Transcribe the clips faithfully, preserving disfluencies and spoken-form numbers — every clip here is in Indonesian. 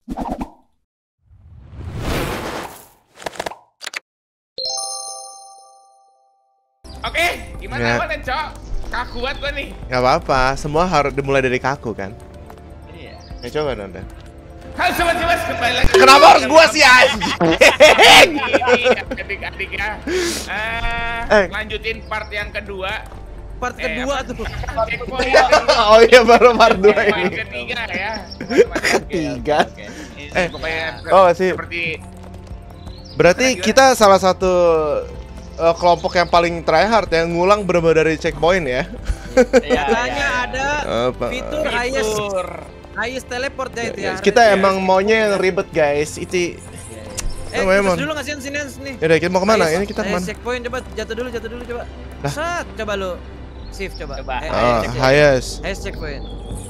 Oke, gimana Ya. awalnya, Cok? Kaku banget gua nih. Gak apa-apa, semua harus dimulai dari kaku kan? Iya. Ya coba nonton. Halo sobat-sobat, kembali lagi. Kenapa harus gua sih anjing? Adik-adik ya. Eh, Eh. lanjutin part yang kedua. Part Eh, kedua apa? tuh. Checkpoint yang kedua. Oh iya baru part dua Checkpoint ini. ketiga ya. Tiga. Ini Eh, pokoknya oh, sih. seperti Berarti kita salah satu uh, kelompok yang paling tryhard yang ngulang bener-bener dari checkpoint ya. Katanya ada Apa? fitur highest fitur. highest teleport ya itu ya. Kita Ya. emang maunya yang ribet guys. Itu Eh, Emang, kita emang. dulu ngasihin sini sini. Yaudah kita mau kemana? Highest- Ini kita highest kemana? checkpoint coba jatuh dulu, jatuh dulu coba. Lah. Set, coba lu. Shift coba. Coba. Eh, Ah, highest checkpoint. highest. Highest checkpoint.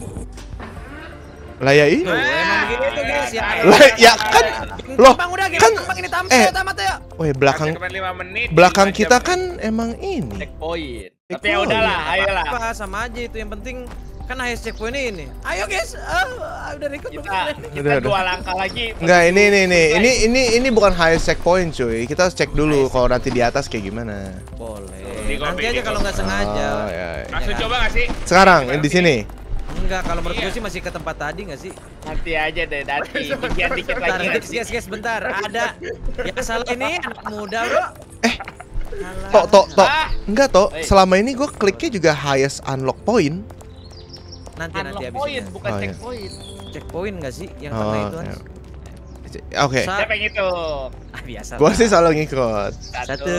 Lah ya ih. Tuh, emang begitu guys ya. Lah ya kan. Loh, Bang udah game kan- gampang ini tamat eh. ya, tamat ya. Weh belakang Cuma lima menit. belakang lima kita jam. kan emang ini. Checkpoint. Tapi Checkpoint. ya udahlah, ayolah. Apa sama aja itu yang penting kan highest checkpoint ini. Ayo guys, ah, udah record belum? Kita kita Udah, udah. dua langkah lagi. Enggak, ini ini ini ini ini ini bukan highest checkpoint cuy. Kita cek dulu kalau nanti di atas kayak gimana. Boleh. Di Nanti kopi, aja di kalau nggak kopi. sengaja. Oh, ya, ya. Langsung Ya kan? coba nggak sih? Sekarang di sini. Enggak, kalau menurut Iya. gue sih masih ke tempat tadi nggak sih? Nanti aja deh, nanti dikit dikit Bentar, lagi. guys, guys, guys, bentar. Ada yang salah ini anak muda, bro. Eh, Tok, tok, tok. Ah. Enggak, tok. Eh. Selama ini gue kliknya juga highest unlock point. Nanti nanti Unlock habis point ini. bukan Oh, iya. checkpoint. Checkpoint nggak sih yang Oh, tengah itu? ya. Hans? Oke. Sa- Siapa yang itu? Ah, biasa. Gue lah. sih selalu ngikut. Satu,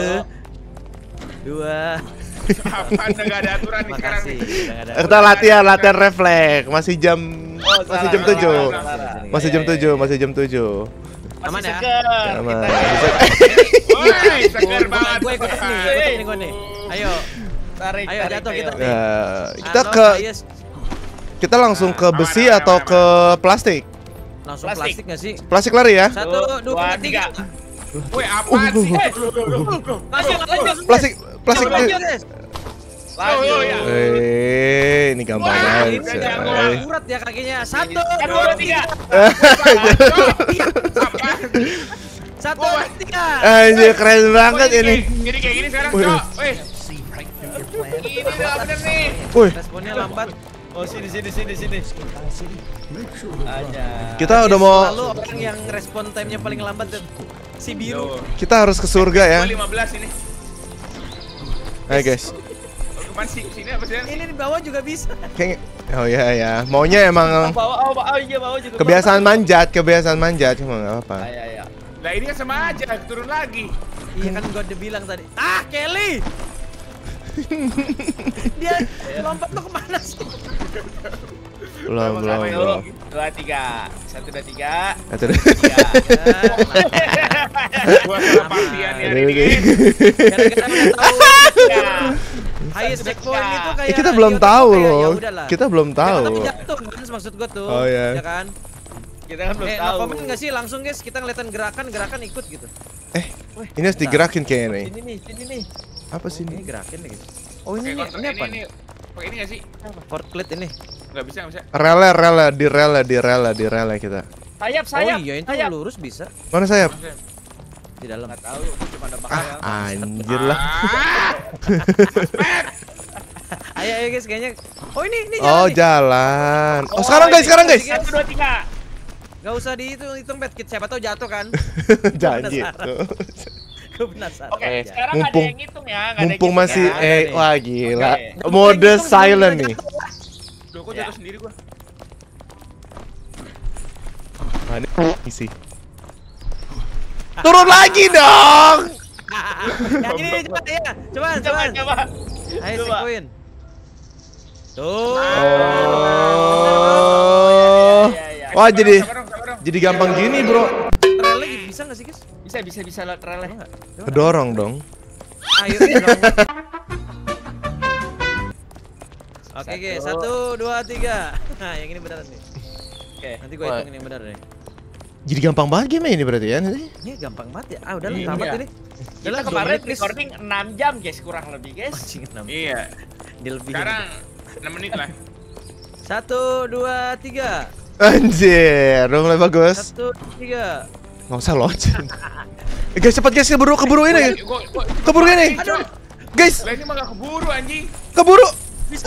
dua. Apa nggak ada aturan nih sekarang? Makasih. nih? Udah nggak ada. Kita latihan, latihan refleks. Masih jam Oh, masih salah, jam salah, tujuh. salah, salah. Masih Iya, jam iya, tujuh, iya. masih jam tujuh. Aman Masih ya? seger. Aman. Kita Woi, seger banget. Gue ikut nih, gue ikut nih gue nih. Ayo, tarik, ayo tarik, jatuh ayo. kita. Ya, kita Unlock ke highest. kita langsung ke Aman, besi aman, atau aman, ke plastik? Langsung Plastik. plastik nggak sih? Plastik lari ya? Satu, dua, tiga. Woi, apaan sih? Langsung, langsung. Plastik plastik. Lanjut, guys. Lanjut. Oh, iya. Eh, ini gampang Wah, banget. ini coy. jago. Akurat ya kakinya. Satu, Satu, dua, dua, tiga. tiga. Apa? Satu, Wah. tiga. Anjir keren banget Woi, ini. kayak- Jadi kayak gini sekarang, Wih. Cok. Wih. Ini udah bener nih. Wih, Responnya lambat. Oh, sini sini sini sini. Aja. kita udah mau Lalu orang yang respon time-nya paling lambat tuh si biru. Tuh. kita harus ke surga ya. Gua lima belas ini. Ayo guys. Oh, kemana sih? Sini apa sih? Ini di bawah juga bisa. Kayak oh iya ya, maunya emang Bawa, oh, oh iya bawa juga. kebiasaan manjat, kebiasaan manjat cuma nggak apa. Ayo, ayo. Lah ini kan sama aja, turun lagi. Iya kan gua udah bilang tadi. Ah, Kelly. Dia lompat tuh kemana sih? Belum belum Sama-sama belum. ini. Dua tiga. Satu dua tiga. Aduh. Tiga. Gua salah partian ya hari Aduh, ini. guys. Gara-gara udah tahu Tiga. highest checkpoint itu Eh, kayak kita belum Rio tahu kayak, ya loh. udahlah. Kita belum Ya, tahu. tapi jatuh kan maksud gua tuh. Oh, iya. Ya kan? Kita kan belum Eh, no tahu. comment nggak sih langsung guys kita ngeliatin gerakan-gerakan ikut gitu. Eh, ini harus digerakin kayaknya nih. Sini nih, sini nih. Apa sih Ini ini? gerakin nih guys. Oh Oke, ini kontra- ini apa? ini, nih? pakai ini nggak sih? Port plate ini. Nggak bisa, nggak bisa. Rela rela di rela di rela di rela kita. Sayap, Oh sayap. iya itu sayap. lurus bisa Mana sayap? di dalam. Nggak tahu, cuma ada bakal. Ah, anjir lah. Ah, Ayo ayo guys kayaknya. Oh ini ini Oh, nih. jalan. Oh, sekarang guys, sekarang guys. Satu dua tiga. Gak usah dihitung hitung bet kit siapa tahu jatuh kan. Janji penasaran. tuh. Gue penasaran. Oke, aja. sekarang Mumpung- ada yang ngitung ya, nggak ada Mumpung yang masih ngitung ya. eh nih. wah gila. Oke. Mode silent nih. Duh, kok jatuh sendiri gua. Nah, ini isi. Turun lagi dong. Yang ini nih, coba ya. Coba Coba, coba. coba. Ayo Coba. checkpoint. Tuh. Oh. Iya, iya. Wah, jadi Sabar dong, sabar dong. jadi gampang gini, Bro. Rel lagi bisa nggak sih guys? Bisa, bisa, bisa lewat relay. Coba nggak? Coba. Kedorong dong. Ayo guys. dong. Oke guys, Satu. satu, dua, tiga. Nah, yang ini beneran nih. Oke. Nanti gue Wah. hitungin yang benar nih. Jadi gampang banget game ini berarti ya nanti. Ini gampang banget ya. Ah, udah Iya. tamat ini. Kita Udah lah, dua kemarin menit, guys. recording enam jam guys, kurang lebih guys. Anjing, enam. Iya. Di lebih. Sekarang enam menit lah. Satu, dua, tiga. Anjir, udah mulai bagus. Satu, tiga. Nggak usah loncat. Eh, guys, cepat guys, keburu keburu ini. Gua- gua- Keburu ini. Aduh. Guys, Lah ini mah gak keburu anjing. keburu. Bisa.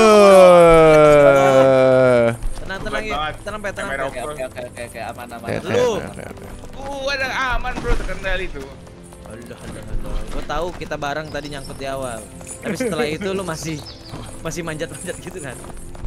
Wah. Tenang, tenang ya. banget. Tenang, Pe, tenang, Kamera Pe. Oke oke oke oke oke aman aman. Oke, oke, Lu. oke, oke, oke. Uh, ada aman bro, terkendali tuh. Aduh, aduh, aduh. Gue tahu kita bareng tadi nyangkut di awal. Tapi setelah itu lu masih masih manjat-manjat gitu kan?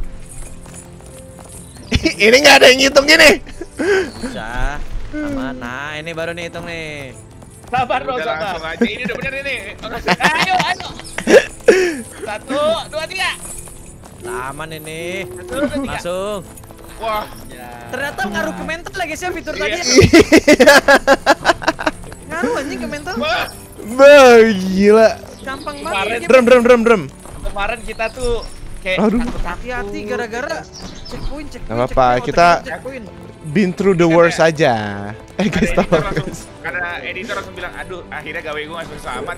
Ini nggak ada yang ngitung gini. Bisa. Aman. Nah, ini baru nih hitung nih. Sabar dong Udah langsung sabar. aja, ini udah bener ini. Ayo ayo. Satu dua tiga. Aman ini. Satu dua tiga. Langsung. Wah, Ya. Ternyata ngaruh ke mental lagi sih fitur tadi. Iya. Ngaruh anjing ke mental. wah. Bah, gila. Gampang Kemarin- banget. Drum drum drum drum. Kemarin kita tuh kayak Aduh. Hati-hati gara-gara checkpoint, checkpoint. Nggak apa-apa, checkpoint, kita- checkpoint. Been through the worst aja. Eh guys, Ada editor tolong langsung, guys. ada editor langsung bilang, aduh akhirnya gawe gue gak susah amat.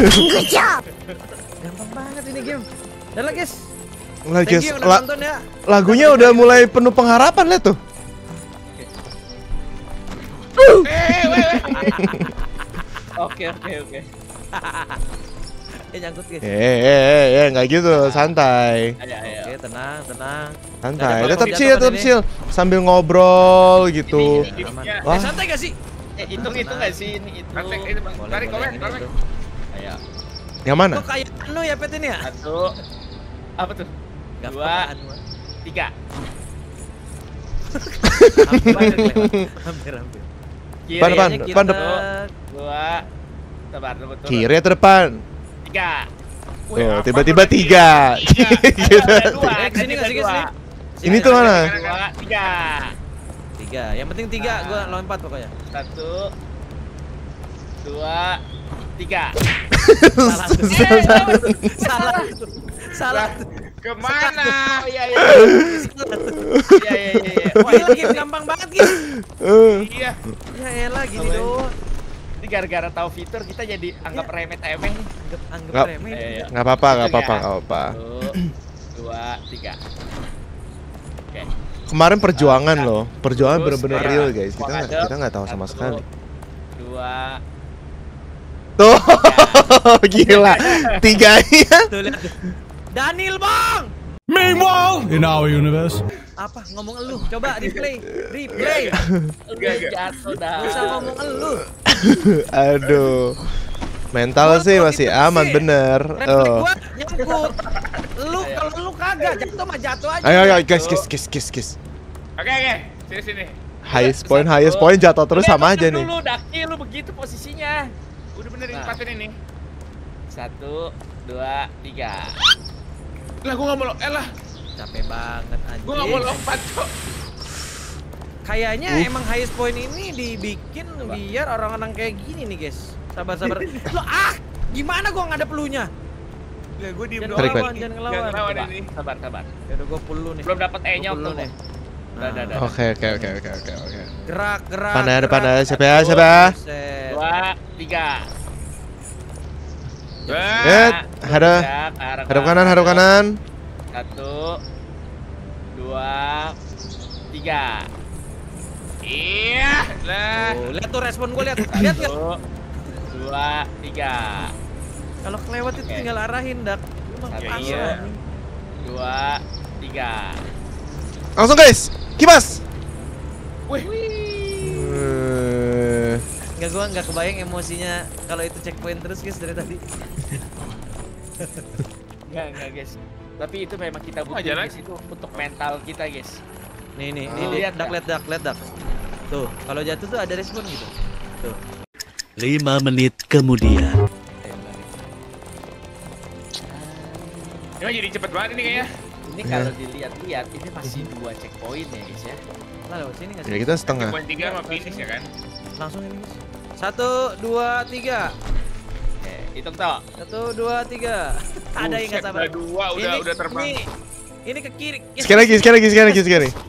Gampang banget ini game. Udah lah guys. Lah Thank guys, you udah la- nonton ya. lagunya udah mulai penuh pengharapan lihat tuh. Eh, weh, weh. Oke oke oke. Eh nyangkut guys. Eh, eh, eh, eh, nggak gitu, santai, Ayo ayo. Oke, tenang, tenang. santai. Nggak ada Tetap apa-apa chill, tetap ini. chill, sambil ngobrol gitu. Ini, ini, Aman. ini, Wah. Eh, santai gak sih? Eh, hitung hitung nggak sih ini itu? Tarik, itu, Bang. Boleh, Tarik, boleh, komen, ini, komen. bro. Ayo. Yang mana? Kok kayak anu ya pet ini ya? Satu. Apa tuh? Gak Dua. apa-apa, anu. Tiga. Hampir, hampir, hampir, hampir. Kiri. Depan, depan, Kayaknya depan, kita- depan. Dua. Sabar tunggu turun. Kiri atau depan? Tiga. Weh, Tuh, apa tiba-tiba tuh tadi? tiga. Tiga. Gitu. Ada dua. Eh, kesini nggak sih, Dua. kesini? Ini tuh mana? Dua. Tiga. Tiga, yang penting tiga, Nah. gua lompat pokoknya. Satu. Dua. Tiga. Salah, tuh. Eh, salah, tuh. salah. tuh. Kemana? Iya iya. Iya iya iya. iya. Wah, ini game gampang banget guys. Eh, Iya. Ya elah gini Apa ini? doang. Ini gara-gara tahu fitur kita jadi anggap remeh-temeh nih. Anggap, anggap Nggak. remeh. Iya, iya. nggak apa-apa, nggak Hitung apa-apa, ya. nggak apa-apa. Satu, dua, tiga. Oke. Kemarin perjuangan loh, perjuangan Terus bener-bener kayak real guys. Kita nggak Wakadep, kita nggak tahu sama satu, sekali. Dua. Tuh, gila, tiganya. Tuh lihat. tuh. Daniel bang. Meanwhile, in our universe, Apa ngomong elu? Coba replay, replay. Udah Gak, gak. jatuh dah. Gak usah ngomong elu. Aduh, mental sih masih aman bener. Refleks Oh. gua nyangkut. Lu kalau lu kagak jatuh mah jatuh aja. Ayo, ayo, guys, guys, guys, guys, guys. Oke, oke. Sini, sini. Highest point, highest point jatuh terus Udah, sama bener aja nih. Dulu Daki lu begitu posisinya. Udah bener ini Nah. paten ini. Satu, dua, tiga. Lah, gua gak mau lo- eh lah. Capek banget anjing. Gua gak mau lompat, Cok. Kayaknya Uh. emang highest point ini dibikin biar orang-orang kayak gini nih, guys. Sabar-sabar. Lo ah, gimana gua ngadep elunya? Lah, gua diem Jangan doang. Tarik, ngelawan, Pat. jangan Jangan ngelawan. ngelawan Coba, ini. sabar, sabar. Ya udah gua pull lu nih. Belum dapat E-nya Gua pull lu untung. nih. Udah, udah, udah. Oke, oke, oke, oke, oke, oke. Gerak, gerak. Depan ada, depan gerak. ada. Siapa ya, siapa ya? Buset. Dua, tiga. Wah. Eh, ada. Siap, arah Hadap kanan, hadap kanan. Satu, dua, tiga. Iya. Lah. Tuh, lihat tuh respon gua, lihat. Lihat enggak? Satu, dua, tiga. Kalau kelewat itu Oke. tinggal arahin, Dak. Lu mah Satu, pasrah, iya. anjing. dua, tiga. Langsung guys, kipas. Wih. Eh, Enggak, gua enggak kebayang emosinya kalau itu checkpoint terus, guys, dari tadi. Enggak, enggak guys. Tapi itu memang kita butuh jalan. guys, itu untuk mental kita guys. Nih, nih, Oh. nih, lihat, Lihat Dak, lihat, Dak, lihat, Dak. Tuh, kalau jatuh tuh ada respon gitu. Tuh. lima menit kemudian. Ini mah jadi cepet banget ini kayaknya. Ini kalau dilihat-lihat ini masih dua checkpoint ya guys ya. Lah, lewat sini enggak ya sih? kita setengah. Poin tiga sama finish ya kan. Langsung ini, guys. Satu, dua, tiga. Oke, hitung toh. Satu, dua, tiga. Ada yang nggak Buset, sabar. udah dua, udah Ini- udah terbang. Ini, ini ke kiri. Sekali lagi, sekali lagi, sekali lagi, sekali lagi.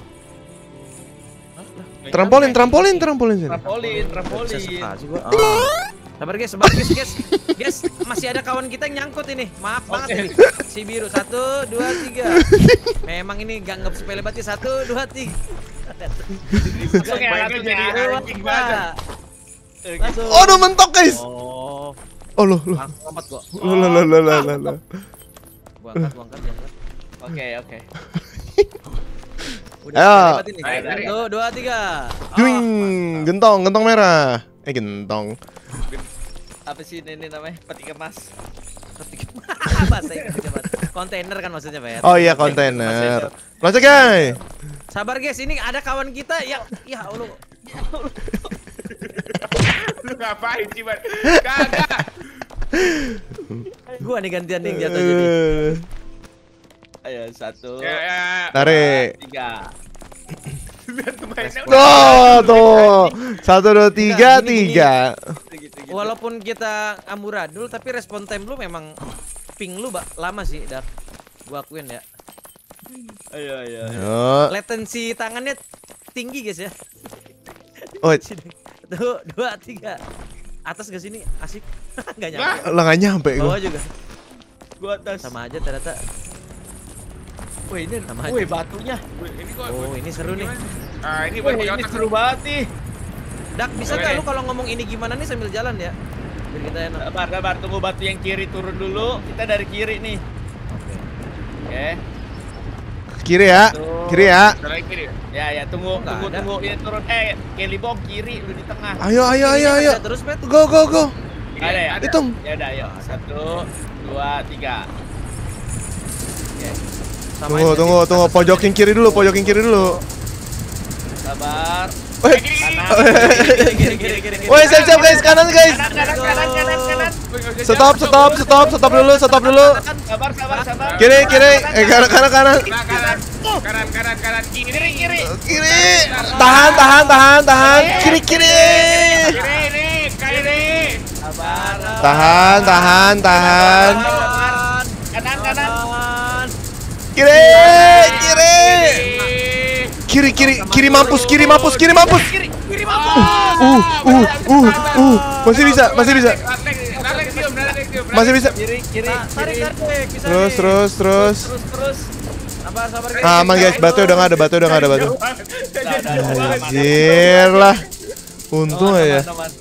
Trampolin, trampolin, trampolin sini. Trampolin, trampolin. Bisa sih gua. Ah. Sabar guys, sabar guys, guys. Guys, masih ada kawan kita yang nyangkut ini. Maaf banget ini. Si biru. Satu, dua, tiga. Memang ini gak nggak sepele banget ya. Satu, dua, tiga. Langsung ya, Mainnya langsung jadi ya. anjing banget. Langsung. Oh, udah mentok guys. Oh, Oh loh loh. langsung lompat gua. Loh loh loh loh loh loh. Gua angkat, gua angkat, gua angkat. Oke, oke. Udah Ayo. kita lewatin nih. Tarik, tarik. Satu, dua, tiga. Duing, gentong, gentong merah. Eh gentong. Apa sih ini namanya? Peti kemas. Bahasa Inggris coba. Kontainer kan maksudnya, Pak ya. Oh iya kontainer. Loncat guys. Sabar guys, ini ada kawan kita yang ya Allah. Lu ngapain sih, Man? Kagak. Gua nih gantian nih yang jatuh jadi. Eh, Ayo, satu, Ya, ya. Tarik. tiga. Mainnya udah. Oh tuh. Satu dua tiga Enggak, gini, tiga. Gitu-gitu. Walaupun kita amburadul tapi respon time lu memang ping lu Ba, lama sih, Dak. Gua akuin ya. Ayo, ayo. Ayo. Latency tangannya tinggi guys ya. Oh, Tuh, dua, tiga. Atas ke sini asik. Enggak nyampe. lah nggak nyampe Bawah gua. juga. Gua atas. Sama aja ternyata. Wih, ini Sama wih, aja. batunya. Wih, ini kok. Oh, ini seru nih. Ah, ini Wih, buat ini otak seru banget nih. Dak, bisa Oke. nggak lu kalau ngomong ini gimana nih sambil jalan ya? Biar kita enak. Sabar, sabar, tunggu batu yang kiri turun dulu. Kita dari kiri nih. Oke. Kiri ya. Kiri ya. Ada lagi kiri. Ya, ya, tunggu, Nggak tunggu, ada. tunggu. Ini turun. Eh, Kelly Bong kiri, lu di tengah. Ayo ayo ayo ayo. Ada terus, Pet. Go go go. Ada ya? Ada. Hitung. Ya udah, ayo. Satu, dua, tiga. Oke. Sama Tunggu aja tunggu sih. tunggu. Atas Pojokin kiri dulu. Pojokin kiri dulu. Sabar. Woi. Kiri, kiri, kiri, kiri, kiri. Woi siap siap guys. Kanan guys. Kanan, kanan, kanan, kanan, kanan. Stop stop stop stop dulu. Stop dulu. Sabar, sabar, sabar. Kiri kiri. Eh kanan kanan kanan. Nah, kanan. Kanan, kanan, kanan. Kiri, kiri. Kiri. Tahan tahan tahan tahan. Kiri kiri. Kiri, ini. Kiri. Sabar. Tahan tahan tahan. Sabar. Kanan, kanan. Kanan. Kiri kiri. Kiri kiri kiri mampus kiri mampus kiri mampus. Kiri, kiri Uh uh uh uh. Masih bisa masih bisa. Masih bisa. Kiri, kiri, Ta- Tarik, kiri. tarik. Bisa Terus nih. terus terus. Terus, terus. Sabar, sabar guys. Aman guys, batu udah nggak ada, batu udah nggak ada batu. Udah, udah, udah, aman. Anjir lah. Untung Aman, aja. aman, aman.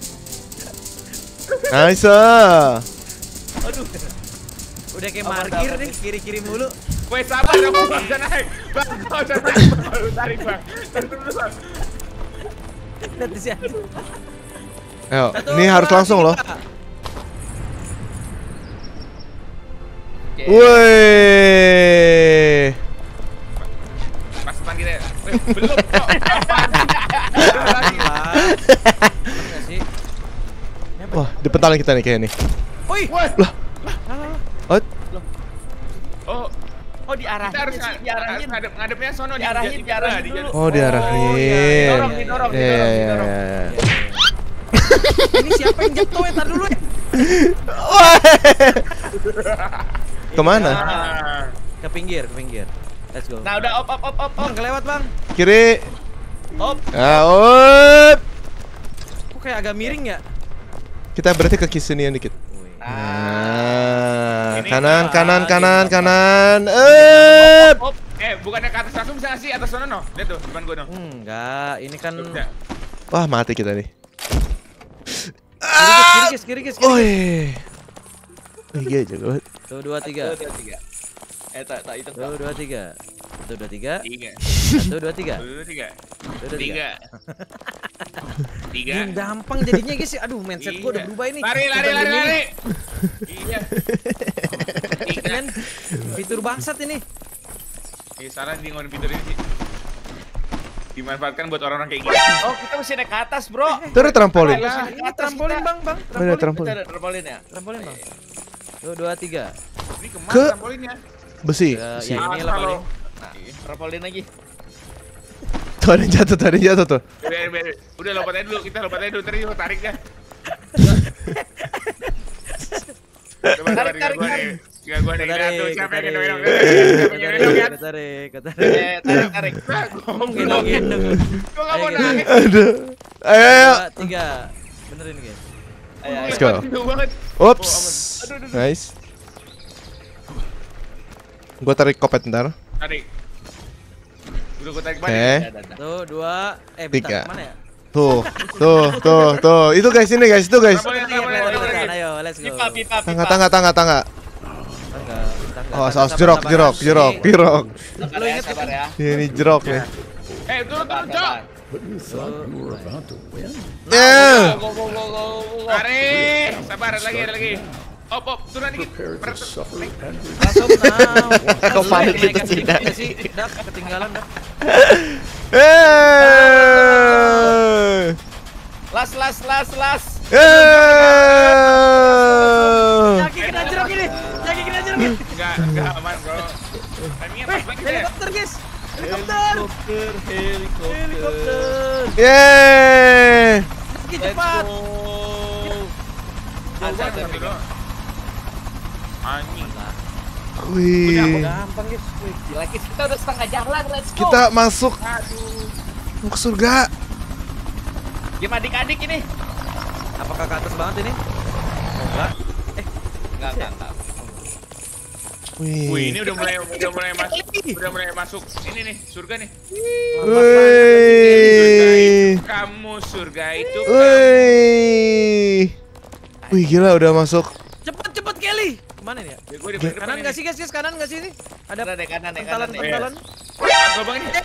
Nice. Aduh. Udah kayak Aman, markir aman. nih, kiri-kiri mulu. Woi, sabar dong, Bang. Bisa naik. Bang, kau bisa naik. Baru tarik, Bang. Tarik dulu, Bang. Lihat di sini. Ayo, Satu, ini harus dua, langsung tiga. loh. Oke. Woi. Pas depan kita. Wih, belum kok. Apaan sih? Lagi. Lah. Enggak sih? Wah, dipentalin kita nih kayaknya nih. Woi. Wah. Lah. Oh, Oh, Oh, diarahin kita harus sih, nga- diarahin. harus ngadep ngadepnya sono di Diarahin, di- diarahin di- dulu. oh diarahin. Didorong, didorong, Iya, didorong, iya, didorong. iya. Ini siapa yang jatuh ya? Tar dulu ya. Wah. Kemana? Ah. Ke pinggir, ke pinggir. Let's go. Nah, udah op op op op op. Bang, kelewat, Bang. Kiri. Op. Ah, up. Kok kayak agak miring ya? Kita berarti ke sinian dikit. Nah. Nah, Ini kanan, apa? kanan, Ini kanan, apa? kanan. Up. Op. Eh, bukannya ke atas langsung bisa nggak sih? Atas sono, no? Lihat tuh, depan gua, no. Enggak, ini kan Udah. Wah, mati kita nih. kiri guys, kiri guys, kiri guys. Oh, iya, jago banget. Tuh, dua, tiga. Satu, dua, tiga. Eh, tak, tak itu. Tuh, dua, tiga. Satu, dua, tiga. Tiga. Satu, dua, tiga. Dulu, tiga. Satu, dua, tiga. Tiga. Tiga. Yang gampang jadinya guys. Aduh, mindset gua udah Iya. berubah ini. Lari, lari, Bukan lari, gini. lari. Iya. Tiga. Men, fitur bangsat ini. Eh, salah di ngomongin fitur ini sih. Dimanfaatkan buat orang-orang kayak gini. Oh, kita mesti naik ke atas, Bro. Itu ada trampolin. Alah. Ini trampolin, Bang, Bang. Oh, ada Kita trampolin. ada trampolin ya? Trampolin, Bang. Tuh, dua, tiga. Ini kemana Ke- trampolinnya? Besi. Ya, Besi. ya ini Ah, lah kalau- paling. Nah, trampolin lagi. Tuh ada yang jatuh, tuh ada yang jatuh tuh. Udah, udah, udah lompat aja dulu, kita lompat aja dulu, terus kita tarik dah. Coba Tarik, tarik, tarik, gua tarik. nih. Gak gua nih, Tarik, tuh siapa yang tarik. gendong-gendong? Siapa yang gendong ya? Tarik, tarik. Eh, tarik, tarik. Nah, gua Gendong, gendong. Gua nggak mau Ayo, nangis. Aduh. Ayo, ayo. Dua, tiga. Benerin guys. Ayo, Let's ayo. go. Jauh banget. Ups. Aduh, aduh, aduh. Nice. Gua tarik kopet ntar. Tarik. Udah gue tarik Oke. balik. Tuh, dua. Eh, Tiga. bentar, mana ya? Tuh, tuh, tuh, tuh. Itu guys, ini guys, itu guys. Boleh, Iya, boleh, boleh, boleh. boleh. Ayo, let's go. Pipa, pipa, pipa. Tangga, tangga, tangga, tangga. Tangga, tangga, Oh, tangga, saus sabar, jerok, sabar. jerok, jerok, jerok. Sabar Lu ya, inget sabar ya. Ini jerok nih. Eh, turun, turun, Cok. Eh, Go, go, go, go, go. Tarik. Sabar, ada lagi, ada lagi. Op, op, turun dikit. Berat. Langsung now. Kok panik gitu Naikkan sih, sedikit Dak? ya sih? Dak, ketinggalan, Dak. eh, Las, las, las, las. eh. Kaki kena jeruk ini. Kaki kena jeruk ini. Enggak, enggak aman, bro. Timingnya pas banget ya. Helikopter, guys. Helikopter. Helikopter, helikopter. Helikopter. Yeay. Kaki Let's cepat. go. Ada, Ada, ada, ada. bro. Anjing. Wih. Gampang, guys. Wih, gila, kita udah setengah jalan, let's go. Kita masuk Aduh. mau ke surga. Gimana adik-adik ini? Apakah ke atas banget ini? Oh, enggak. Enggak, enggak, enggak. Wih. Wih, ini udah mulai udah mulai masuk. Udah mulai masuk. Ini nih, surga nih. Wih. Kamu surga itu. Wih. Wih, gila udah masuk. Cepet, cepet, Kelly. Kemana nih ya? Ya, gue di depan Kanan nggak sih, guys? Guys, kanan nggak sih ini? Ada Kanan deh, kanan deh, pentalan, kanan deh. pentalan. Lubang ini.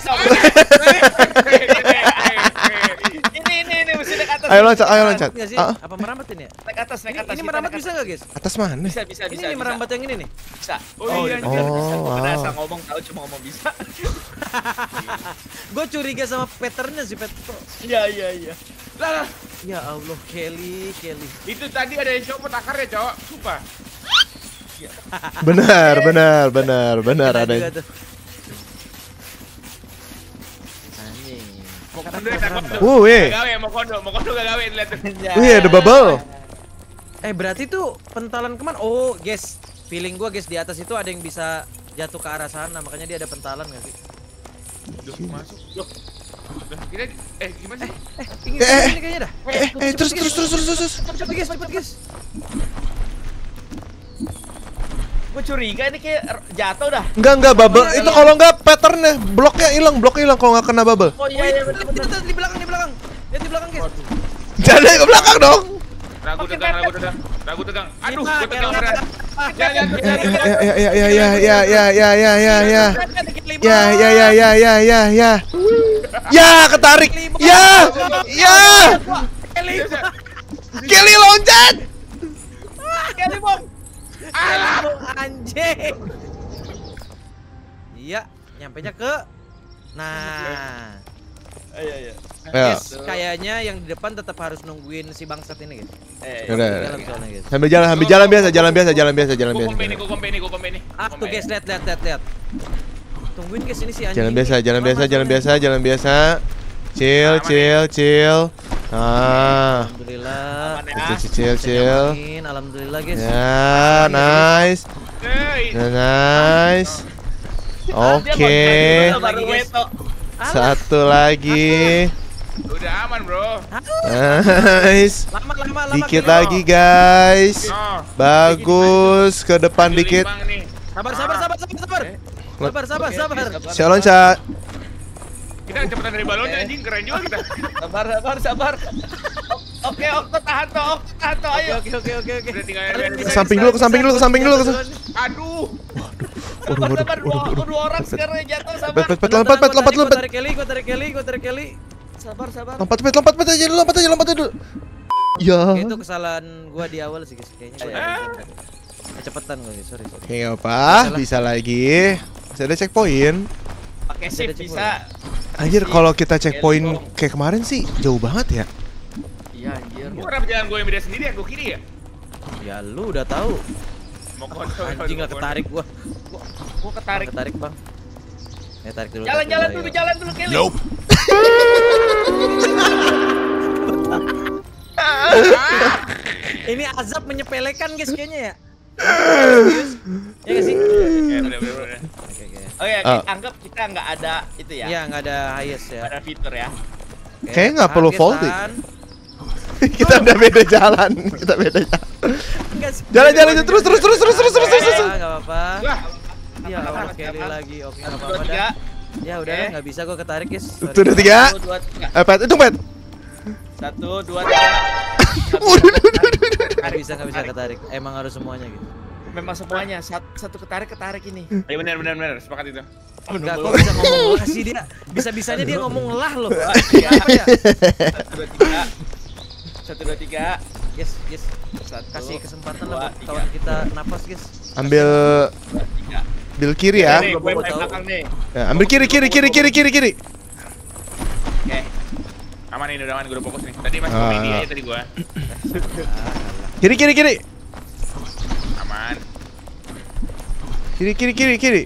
Ini, ini, ini, mesti naik atas. Ayo loncat, ayo loncat. Nggak sih? Ah, Apa merambat ini ya? Naik atas, naik Ini, atas. ini kita merambat naik bisa nggak, guys? atas mana? Bisa, bisa, Ini bisa. nih bisa. merambat yang ini nih. Bisa. Oh iya, bisa, anjir. bisa. Oh, Udah wow. asal ngomong tahu cuma ngomong bisa. Gue curiga sama patternnya sih, Pet. Iya, iya, iya. Lah, lah. Ya Allah, Kelly, Kelly. Itu tadi ada yang copot akarnya, Cok. Sumpah. Benar, benar, benar, benar Kena ada. juga tuh. Anjing. Mau kondo ya, tak kondo. Uh, weh. Gak gawe, mau kondo, mau kondo gak gawe, lihat tuh. Wih, ada bubble. Eh, berarti tuh pentalan kemana? Oh, guys. Feeling gua, guys, di atas itu ada yang bisa jatuh ke arah sana. Makanya dia ada pentalan nggak sih? Duh, masuk. Loh. Loh, kita eh gimana sih? Eh, ini, Eh, ini kayaknya dah. Eh, eh, terus, terus, terus, terus, terus. Cepet, cepet, guys, cepet, guys. Gue curiga ini kayak r- jatuh dah. Enggak, enggak bubble. Itu kalau enggak patternnya bloknya hilang, bloknya hilang kalau enggak kena bubble. Oh iya, iya, bener, Lihat, bener. lihat, di belakang, di belakang. Lihat di belakang, guys. Jangan ke belakang dong. Ragu Oke, tegang, Pep, ragu tegang. Ragu tegang. Aduh, Lima, gue tegang Kelly. beneran. Jangan, jangan, Ya, jangan. ya, ya, ya, ya, ya, ya, ya, ya, ya, ya. Dikit lima. Ya, ya, ya, ya, ya, ya, ya. Ya, ketarik. Ya, ya. Kelly. Kelly loncat. Kelly, Bom. Alah, anjing. Iya, nyampenya ke. Nah, Iya, iya. Ya. guys, kayaknya yang di depan tetap harus nungguin si bangsat ini, guys. Eh, Udah. Jalan soalnya, guys. Sambil jalan, sambil jalan biasa, jalan biasa, jalan biasa, jalan Gue biasa. kompe nih, gue kompe nih, gue kompe nih. Ah, tuh guys, lihat, lihat, lihat, lihat. Tungguin guys ini si anjing. Jalan ini. biasa, jalan Lama biasa, jalan soalnya. biasa, jalan biasa. Chill, chill, chill. Ah, Alhamdulillah. Aman ya. chill, chill, chill. Amin, alhamdulillah guys. Ya, nice, Hey. nice. Ah, dia Oke, baru- baru Lagi, guys. weto. Alah, satu lagi. Udah aman, bro. Nice. lama, lama, lama. Dikit Kelly. lagi guys. Oh. Bagus, ke depan Ambil dikit. limbang nih. Sabar, sabar, sabar, sabar, sabar. Sabar, sabar, sabar. Saya loncat. Kita kecepatan dari balonnya Oke. anjing, keren juga kita. Sabar, sabar, sabar. Oke, Okto tahan toh, Okto tahan toh, ayo. Oke, oke, oke, oke. Udah tinggal Kalian ada- bisa Ke samping dulu, ke samping dulu, ke samping dulu, ke samping. Aduh. Sabar, sabar, dua, dua orang sekarang yang jatuh, sabar. Pet, pet, pet, lompat, pet, lompat, Gua lompat. tarik Kelly, gua tarik Kelly, gua tarik Kelly. Sabar, sabar. Lompat, pet, lompat, pet aja dulu, lompat aja, lompat aja dulu. Ya. Oke, itu kesalahan gua di awal sih guys. Kayaknya gua Ah. kecepatan gua guys, sorry, sorry. Oke, nggak apa, bisa lagi. Masih ada checkpoint. Pakai shift bisa. Anjir, kalau kita checkpoint kayak kemarin sih jauh banget ya. Iya, anjir. Gue kenapa jalan gue yang beda sendiri ya? Gue kiri ya? Ya lu udah tahu. Mau kontol. Anjing lah ketarik gua. Gua, gua ketarik. Ketarik, Bang. Ya tarik dulu. Jalan-jalan tarik dulu, ya. jalan dulu, Kelly. Ini azab menyepelekan guys kayaknya ya. Serius? Ya gak sih? Ya, bener, bener, bener. Oke, oke. Oh ya, Ah. anggap kita nggak ada itu ya. Iya, nggak ada highest ya. Nggak ada fitur ya. Oke. Kayaknya nggak perlu Target, folding. Tan. Kita udah beda jalan. Kita beda jalan. Enggak sih. Jalan-jalan aja terus terus terus terus terus terus terus. terus. Enggak apa-apa. Wah, Ya Allah, Kelly lagi. Oke, enggak Satu, apa-apa dua, tiga. dah. Ya udah Oke. nggak bisa gua ketarik guys. Sorry. Satu, dua, tiga. Satu, dua, tiga. Eh, Pet, hitung, Pet. Satu, dua, tiga. Nggak bisa nggak bisa ketarik. Emang harus semuanya gitu. Memang semuanya satu, satu ketarik ketarik ini. Iya benar benar benar, sepakat itu. Enggak, kok bisa ngomong lah sih dia. Bisa-bisanya dia ngomong lah loh. Tiga. Apa ya? Satu, dua, tiga. Satu, dua, tiga. Yes, yes. Satu, Kasih kesempatan dua, lah buat tiga. kawan kita napas guys. Ambil Dua, tiga. ambil kiri ya. Nih, gue Gua main tahu. belakang nih. Ya, ambil kiri kiri kiri kiri kiri kiri. Oke. Aman ini udah aman, gue udah fokus nih. Tadi masih Ah. midi aja tadi gua. Kiri kiri kiri. Aman. Kiri kiri kiri kiri.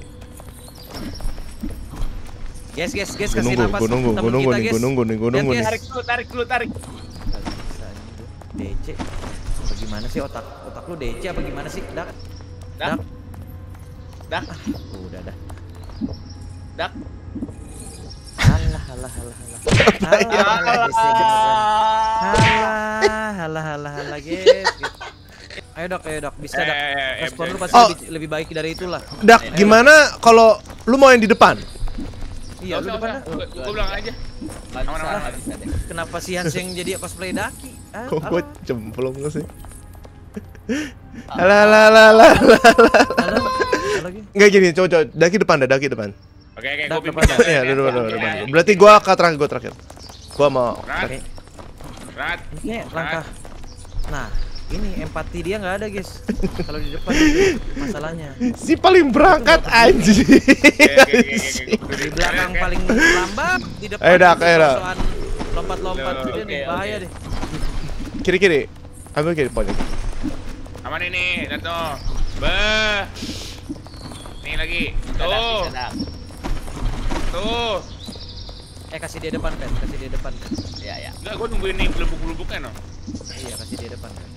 Guys, guys, guys Gue kasih nunggu, napas gue nunggu, temen gue nunggu kita, nih, guys. gue nunggu nih, gue Lihat, nunggu guys. nih. Tarik dulu, tarik dulu, tarik. D C. Apa gimana sih otak otak lu D C apa gimana sih? Dak. Dak. Dak. Ah, udah dah. Dak. Halah, halah, halah, halah. Halah, guys, ya beneran. Halah, halah, halah, halah, guys. Gitu. Ayo dok, ayo dok, bisa Eh, dok. eh, eh, Respon lu bisa, pasti bisa. lebih, lebih baik dari itulah. Dak, gimana kalau lu mau yang di depan? Iya, lu depan dah. Gue bilang aja. Nggak Aman, bisa, aman, nggak bisa deh. Kenapa si Hans yang jadi cosplay Daki? Ah, Kok gue halo. cemplung lu sih? Alah, alah, alah, alah, alah. Halo, halo lagi. Nggak gini, coba coba. Daki depan dah, Daki depan. Oke oke, Dak, gue depan, pimpin. Dak. Iya, dulu, dulu, Iya, depan. iya. Berarti gua ke terakhir, gua terakhir. Gua mau. Rat, Oke. rat. Ini langkah. Nah, ini empati dia nggak ada guys. Kalau di depan itu masalahnya. Si paling berangkat anjing. Oke, oke, oke, oke, oke. Di belakang paling lambat, di depan Ayo, Dak, itu ayo, Dak. sosokan lompat-lompat Oke, gitu nih, oke. bahaya deh. Kiri kiri. Ambil kiri pojok. Aman ini, lihat tuh. Beh. Nih lagi. Dak, Tuh, bisa, Dak. tuh. Eh kasih dia depan kan, kasih dia depan kan. Iya, iya. Enggak, gue nungguin nih gelubuk-gelubuknya no. Iya kasih dia depan kan.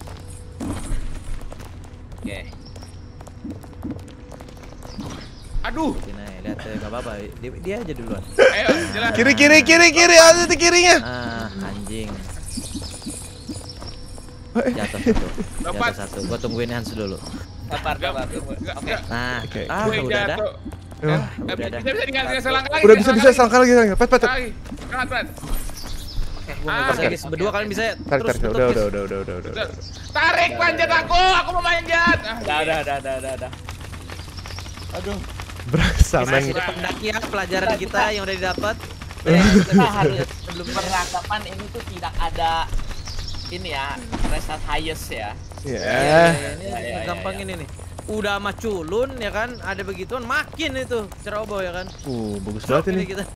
Oke. Aduh. Sini aja, lihat eh, nggak apa-apa. Dia, dia aja duluan. Ayo, jalan. Kiri kiri kiri kiri, ada di kirinya. Ah anjing. Eh, Jatuh satu, Dapat. jatuh satu. Gua tungguin Hans dulu. Sabar, Enggak, sabar, tunggu. enggak, Oke. enggak. Nah, Oke. ah Gue udah dah. jatuh. Eh, Ah, Eh, udah dah. bisa bisa tinggal tinggal selangkah lagi. Udah bisa bisa selangkah lagi, selangkah. Pet pet. pet. Lagi. Semangat, Pet. Eh, gua nggak Ah, bisa oke. guys. Berdua kalian bisa ya? Tarik Terus tarik. tutup, Udah guys. udah udah udah udah udah. Udah. Tarik panjat aku, aku mau manjat. Ah, Udah, udah, udah, udah, udah, udah. Aduh. Berasa Masih men. depan Daki ya pelajaran kita yang udah didapat. Eh, kita harus Sebelum beranggapan ini tuh tidak ada ini ya, result highest ya. Ya. Iya, ini Ya, ya, ya, gampang ya. ini nih. Udah sama culun ya kan, ada begituan makin itu ceroboh ya kan. Uh, bagus banget Ini ini. kita.